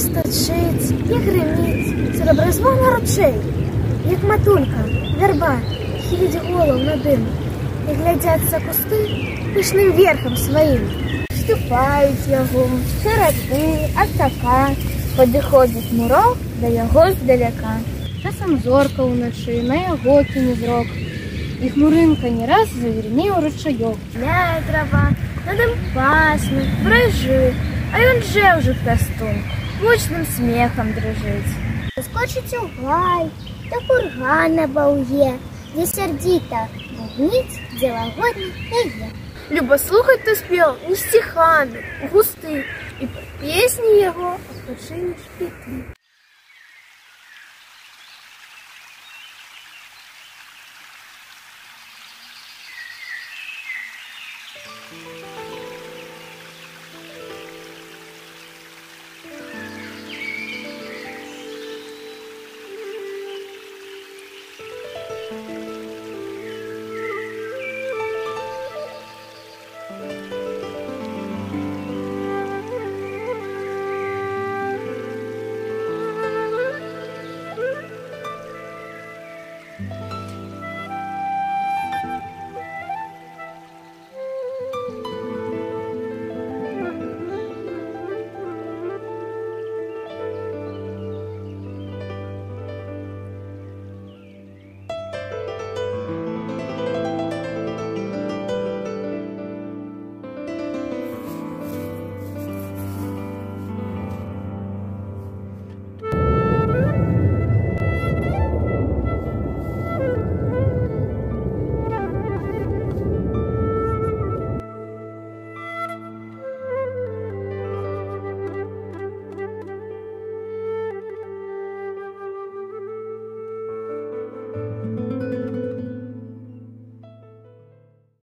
стачить, і гримить среброзвона ручей, як матулька, верба, хилить голову на дым, і глядяться кусти пишним верхом своїм. Ступають його широки, атака, підходить мурок до його здаляка. Часом зорка вночі на його кине зрок, і хмуринка не раз заверне у ручайок. Ляє трава, над ним пасне, брижи, а він вже птастун, гучним сміхом дрижить. Скочить у гай, та курган набаує, де сердито бубнить, де лагодно дає. Любо слухать спел не стихами, густы, и под песни его отпочинешь и ты.